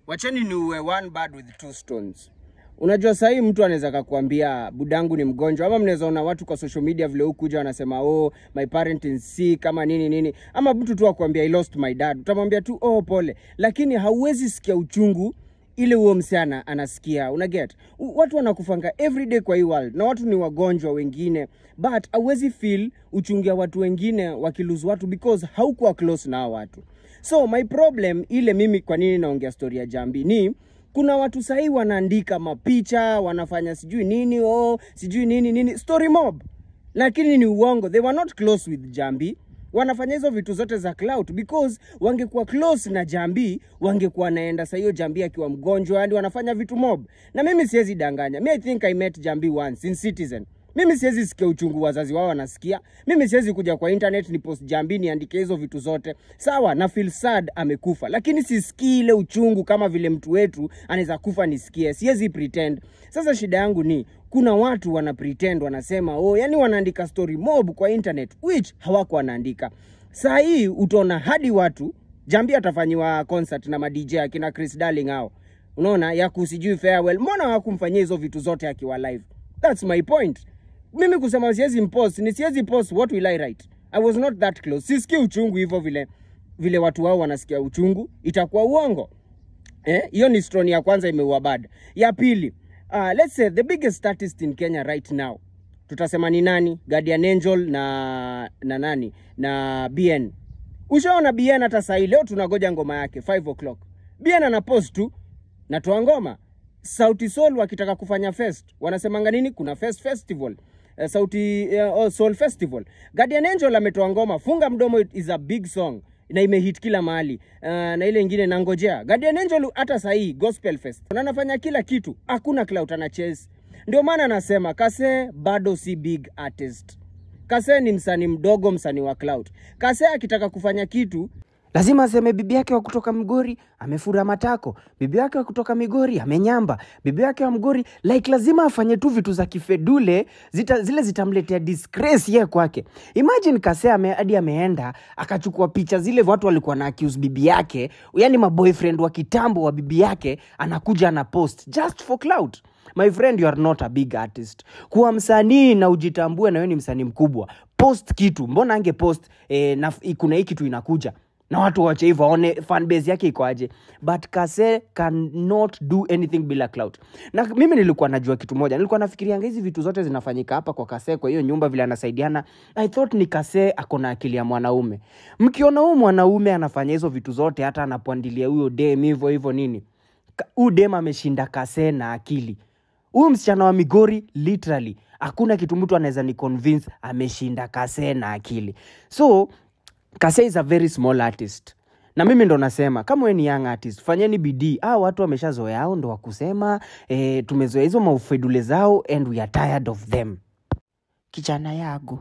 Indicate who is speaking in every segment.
Speaker 1: Wacheni ni uwe one bird with two stones. Unajua sahi mtu anaweza kukuambia budangu ni mgonjwa, ama mnaweza ona watu kwa social media vile hukuja wanasema my parent is sick kama nini, ama mtu tu akwambia I lost my dad, utamwambia tu pole, lakini hauwezi sikia uchungu ile huo msichana anasikia. Unaget? Watu wanakufanga every day kwa hii world, na watu ni wagonjwa wengine, but hauwezi feel uchungu ya watu wengine wakiluzu watu because haukuwa close na watu. So my problem ile mimi kwa nini naongea story ya Jambi ni kuna watu sahi wanaandika mapicha, wanafanya sijui nini, story mob. Lakini ni uongo. They were not close with Jambi. Wanafanya hizo vitu zote za clout because wangekuwa close na Jambi, wangekuwa naenda sa hiyo Jambi akiwa mgonjwa, hadi wanafanya vitu mob. Na mimi siwezi danganya. I think I met Jambi once in Citizen. Mimi siwezi sikia uchungu wazazi wao wanasikia. Mimi siwezi kuja kwa internet ni post Jambi niandike hizo vitu zote. Sawa, na feel sad amekufa, lakini sisikii ile uchungu kama vile mtu wetu anaweza kufa nisikie. Siwezi pretend. Sasa shida yangu ni kuna watu wana pretend, wanasema yani wanaandika story mob kwa internet which hawako wanaandika. Saa hii utaona hadi watu Jambi atafanyiwa concert na DJ akina Chris Darling hao. Unaona ya kusijui farewell. Mbona hawakumfanyia hizo vitu zote akiwa live? That's my point. Mimi kusema siwezi post, what will I write? I was not that close. Sisikia uchungu hivyo vile watu wao wanasikia uchungu, itakuwa uongo. Hiyo ni story ya kwanza imeua bad. Ya pili, let's say the biggest artist in Kenya right now. Tutasema ni nani? Guardian Angel na nani? Na BN. Ushaona BN hata saa leo tunagoja ngoma yake 5 o'clock. BN anapost tu natoa ngoma. Sauti Sol wakitaka kufanya fest, wanasemanga nini? Kuna festival. Sauti Soul Festival. Guardian Angel ametoa ngoma Funga Mdomo is a big song na imehit kila mahali. Na ile nyingine nangojea. Guardian Angel hata sahi Gospel Fest. Anafanya kila kitu. Hakuna clout ana chase. Ndio maana nasema Kase bado si big artist. Kase ni msanii mdogo, msanii wa clout. Kase akitaka kufanya kitu lazima aseme bibi yake wa kutoka Migori amefura matako, bibi yake wa kutoka Migori amenyamba, bibi yake wa Migori, like lazima afanye tu vitu za kifedule, zile zitamletea disgrace yeye kwake. Imagine Kase hadi ameenda akachukua picha zile watu walikuwa na accuse bibi yake, yani maboyfriend wa kitambo wa bibi yake, anakuja na post just for clout. My friend, you are not a big artist. Kuwa msanii na ujitambue na wewe ni msanii mkubwa, post kitu. Mbona ange post na kuna hiki kitu inakuja na watu wache hivyo waone fan base yake iko aje? But Kase cannot do anything bila clout. Na mimi nilikuwa najua kitu moja, nilikuwa nafikiria hizi vitu zote zinafanyika hapa kwa Kase, kwa hiyo nyumba vile anasaidiana, I thought ni Kase akona akili ya mwanaume. Mkiona huyu mwanaume anafanya hizo vitu zote, hata anapoandilia huyo dem hivyo nini, huyu dem ameshinda Kase na akili. Huyu msichana wa Migori literally hakuna kitu mtu anaweza ni convince ameshinda Kase na akili. So Kase is a very small artist. Na mimi ndo nasema kama wewe ni young artist, fanyeni bidii. Watu wameshazoea hao ndo wakusema tumezoea hizo maufedule zao and we are tired of them.
Speaker 2: Kijana yangu,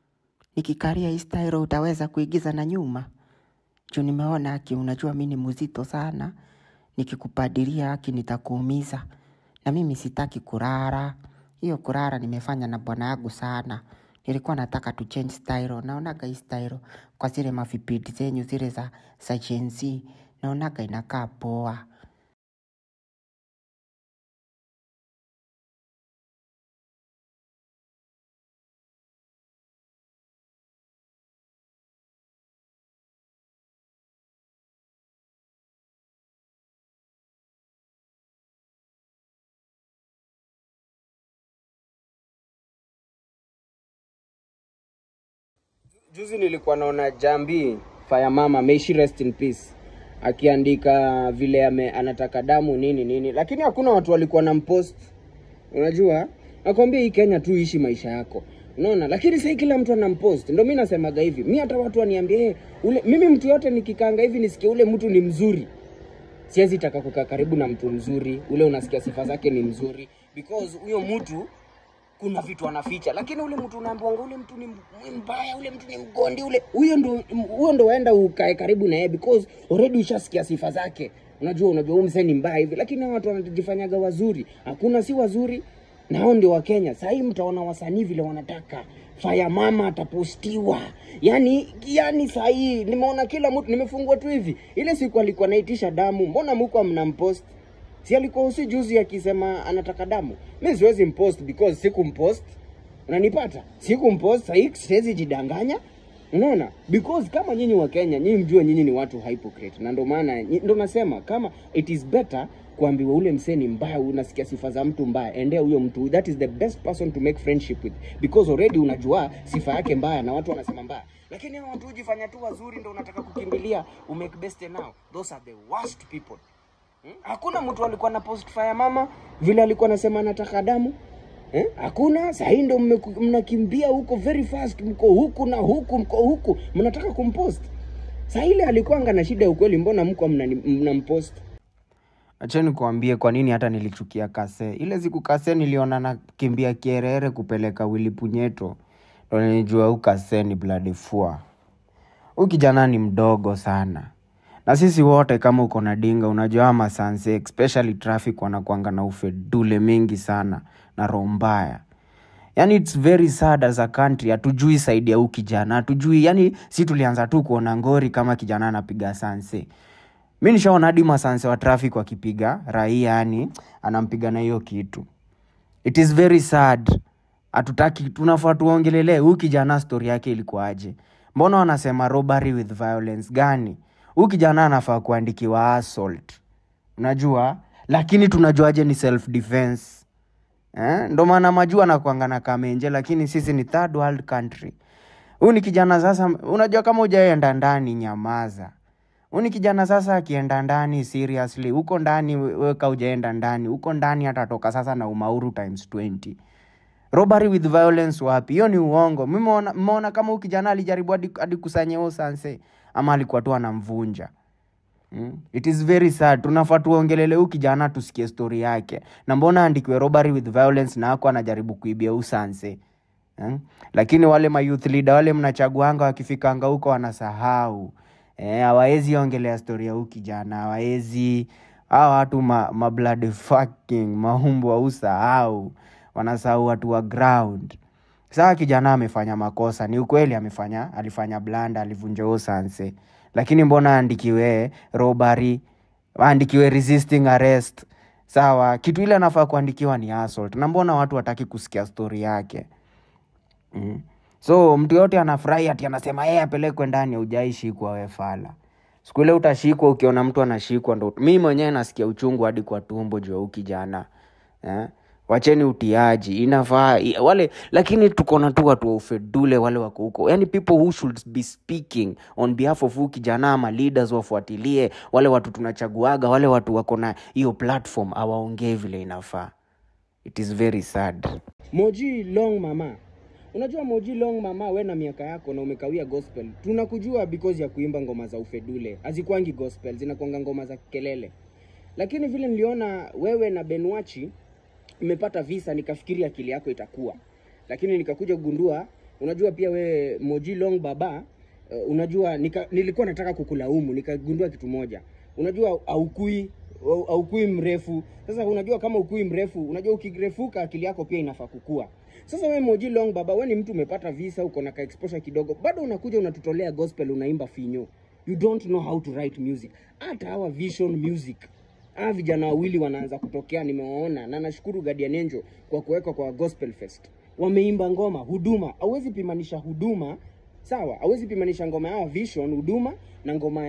Speaker 2: nikikaria hii style utaweza kuigiza na nyuma? Juu nimeona haki, unajua mimi ni mzito sana. Nikikupadilia haki nitakuumiza. Na mimi sitaki kurara. Hiyo kurara nimefanya na bwana yangu sana. Nilikuwa nataka tu change style. Naonaga hii style kwa zile mavipidi zenyu zile za Gen Z. Naonaga inakaa poa.
Speaker 1: Juzi nilikuwa naona Jambi Fire Mama, may she rest in peace, akiandika vile anataka damu nini, lakini hakuna watu walikuwa na mpost. Unajua nakwambia hii Kenya tu ishi maisha yako, unaona, lakini sasa kila mtu anampost. Ndio mimi nasemaga hivi, mimi hata watu waniambie mimi mtu yote nikikaanga hivi nisikie ule mtu ni mzuri, siwezi taka kukaa karibu na mtu mzuri ule unasikia sifa zake ni mzuri, because huyo mtu kuna vitu anaficha. Lakini ule mtu unaambiwa ule mtu ni mbaya, ule mtu ni mgondi, huyo ndo waenda ukae karibu na yeye because already ushasikia sifa zake. Unajua huyu msanii ni mbaya hivi, lakini watu wanajifanyaga wazuri. Hakuna si wazuri. Na hao ndio wa Kenya. Sasa hii mtaona wasanii vile wanataka. Fire Mama atapostiwa. Yani sasa hii nimeona kila mtu, nimefungua tu hivi. Ile siku alikuwa anaitisha damu, mbona mko mnampost? Si alikuwa usijuzi akisema anataka damu. Mimi siwezi mpost because sikumpost. Unanipata? Sikumpost, sasa hii siwezi jidanganya. Unaona? Because kama nyinyi wa Kenya, nyinyi mjue nyinyi ni watu hypocrite. Na ndio maana ndio nasema kama it is better kuambiwa ule msee ni mbaya, unasikia sifa za mtu mbaya, endea huyo mtu. That is the best person to make friendship with, because already unajua sifa yake mbaya na watu wanasema mbaya. Lakini hao watu hujifanya tu wazuri ndio unataka kukimbilia umake best now. Those are the worst people. Hakuna mtu alikuwa na post Fire Mama vile alikuwa anasema anataka damu. Hakuna. Sasa hii ndio mnakimbia huko very fast, mko huku na huku, mko huku mnataka kumpost. Sasa ile alikuwa anga na shida ukweli, mbona mko mnampost?
Speaker 2: Acheni kuambie kwa nini hata nilichukia Kase. Ile siku Kase niliona na kimbia Kierere kupeleka Willy Punyeto. Ndio nilijua huyu Kase ni bloody fua. Huyu kijana ni mdogo sana. Na sisi wote kama uko na dinga unajua ama sanse, especially traffic wanakuanga na ufedule mingi sana na roho mbaya. Yani it's very sad as a country, hatujui side ya huyu kijana, hatujui. Yani si tulianza tu kuona ngori kama kijana anapiga sanse. Mimi nishaona hadi masanse wa traffic wakipiga raia, yani anampiga na hiyo kitu. It is very sad. Hatutaki, tunafaa tuongelele huyu kijana story yake ilikuwa aje. Mbona wanasema robbery with violence gani? Huyu kijana anafaa kuandikiwa assault. Unajua? Lakini tunajuaje ni self defense? Ndio maana majua na kuangana kamenje, lakini sisi ni third world country. Huyu ni kijana sasa, unajua kama hujaenda ndani nyamaza. Huyu ni kijana sasa akienda ndani seriously, huko ndani weka hujaenda ndani, huko ndani atatoka sasa na umauru times 20. Robbery with violence wapi? Hiyo ni uongo. Mimi mmeona kama huyu kijana alijaribu hadi kusanya huo sanse ama alikuwa tu anamvunja. It is very sad. Tunafaa tuongelele huyu kijana tusikie story yake. Na mbona andikiwe robbery with violence na hako anajaribu kuibia huyu sanse? Lakini wale ma youth leader wale mnachaguanga wakifikanga huko wanasahau. Hawawezi ongelea story ya huyu kijana, hawawezi. Hao watu ma blood fucking mahumbu wa usahau. Wanasahau watu wa ground. Sasa kijana amefanya makosa, ni ukweli alifanya blanda, alivunja huo sanse. Lakini mbona andikiwe robbery, andikiwe resisting arrest? Sawa, kitu ile anafaa kuandikiwa ni assault. Na mbona watu wataki kusikia story yake? So mtu yote anafurahi ati anasema apelekwe ndani, hujaishikwa wewe fala. Siku ile utashikwa ukiona mtu anashikwa ndo. Mimi mwenyewe nasikia uchungu hadi kwa tumbo juu ya huyu kijana. Wacheni utiaji, inafaa wale, lakini tuko na tu watu wa ufedule wale wako huko. Yani people who should be speaking on behalf of huyu kijana ama leaders wafuatilie, wale watu tunachaguaga, wale watu wako na hiyo platform hawaongee vile inafaa. It is very sad.
Speaker 1: Moji Long Mama. Unajua Moji Long Mama, wewe na miaka yako na umekawia gospel. Tunakujua because ya kuimba ngoma za ufedule. Hazikuangi gospel, zinakuanga ngoma za kelele. Lakini vile niliona wewe na Benwachi umepata visa, nikafikiria akili yako itakuwa. Lakini nikakuja kugundua, unajua pia we Moji Long Baba, unajua nilikuwa nataka kukulaumu, nikagundua kitu moja. Unajua haukui mrefu. Sasa unajua kama ukui mrefu, unajua ukirefuka akili yako pia inafaa kukua. Sasa we Moji Long Baba, we ni mtu umepata visa, uko na exposure kidogo, bado unakuja unatutolea gospel, unaimba finyo. You don't know how to write music. Hata hawa Vision Music, vijana wawili wanaanza kutokea, nimewaona, na nashukuru Guardian Angel kwa kuweka kwa Gospel Fest. Wameimba ngoma huduma. Hauwezi pimanisha huduma, sawa? Hauwezi pimanisha ngoma ya Vision huduma na ngoma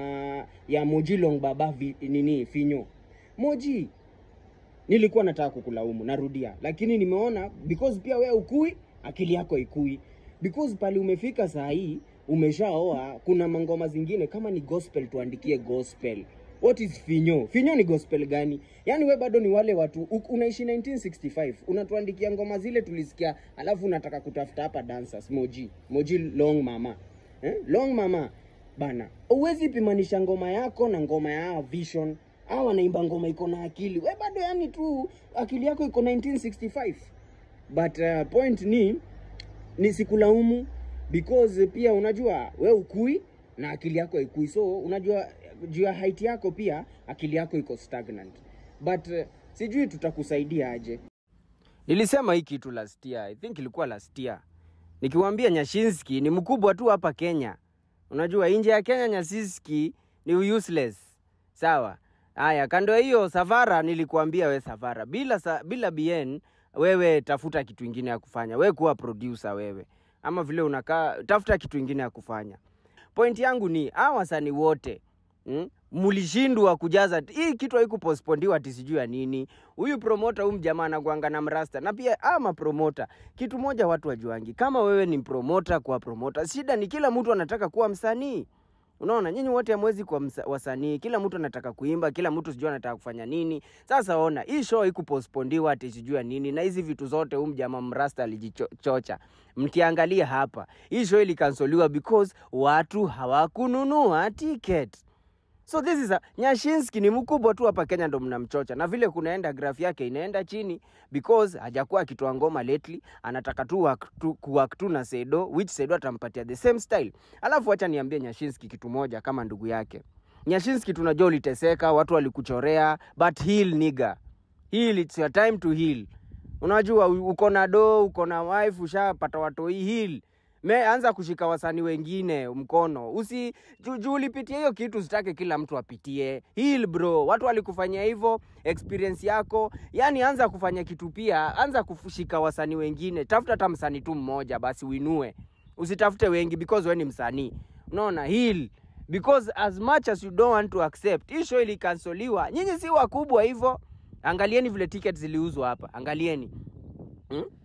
Speaker 1: ya Moji Long Baba finyo. Moji, nilikuwa nataka kukulaumu, narudia, lakini nimeona because pia wewe ukui, akili yako ikui. Because pale umefika saa hii, umeshaoa, kuna mangoma zingine kama ni gospel tuandikie gospel. What is finyo? Finyo ni gospel gani? Yani we bado ni wale watu, unaishi 1965, unatuandikia ngoma zile tulisikia, alafu unataka kutafuta hapa dancers. Moji Long Mama. Long Mama, bana, uwezi pimanisha ngoma yako na ngoma ya Vision. Hawa naimba ngoma iko na akili. We bado yani tu, akili yako iko 1965. But point ni sikulaumu, because pia unajua, we ukui na akili yako ikui. So unajua, juu ya height yako pia akili yako iko stagnant. But sijui tutakusaidia aje. Nilisema hii kitu last year, I think ilikuwa last year. Nikiwaambia Nyashinski ni mkubwa tu hapa Kenya. Unajua nje ya Kenya Nyashinski ni useless. Sawa. Haya, kando hiyo Savara nilikuambia we Savara. Bila BN wewe tafuta kitu kingine ya kufanya. Wewe kuwa producer wewe. Ama vile unakaa tafuta kitu kingine ya kufanya. Point yangu ni hawa wasanii wote mulishindwa kujaza hii kitu, haikupostpondiwa ati sijui ya nini. Huyu promoter huyu jamaa anakuanga na mrasta, na pia ama promoter kitu moja watu wajuangi, kama wewe ni promoter kwa promoter, shida ni kila mtu anataka kuwa msanii. Unaona, nyinyi wote hamwezi kuwa wasanii, kila mtu anataka kuimba, kila mtu sijui anataka kufanya nini. Sasa ona, hii show haikupostpondiwa ati sijui ya nini, na hizi vitu zote jamaa mrasta alijichocha. Mkiangalia hapa, hii show ilikansoliwa because watu hawakununua ticket. So this is Nyashinski ni mkubwa tu hapa Kenya ndo mnamchocha. Na vile kunaenda graph yake inaenda chini because hajakuwa akitoa ngoma lately, anataka tu kuwork tu na Sedo, which Sedo atampatia the same style. Alafu acha niambie Nyashinski kitu moja kama ndugu yake. Nyashinski tunajua uliteseka, watu walikuchorea, but heal nigga. Heal, it's your time to heal. Unajua uko na do, uko na wife, ushapata watoi, heal. Anza kushika wasanii wengine mkono. Ulipitia hiyo kitu, usitake kila mtu apitie. Heal bro. Watu walikufanyia hivyo, experience yako. Yani anza kufanya kitu pia, anza kushika wasanii wengine. Tafuta hata msanii tu mmoja basi uinue. Usitafute wengi because wewe ni msanii. Unaona, heal. Because as much as you don't want to accept, hii show ilikansoliwa. Nyinyi si wakubwa hivyo. Angalieni vile tickets ziliuzwa hapa. Angalieni.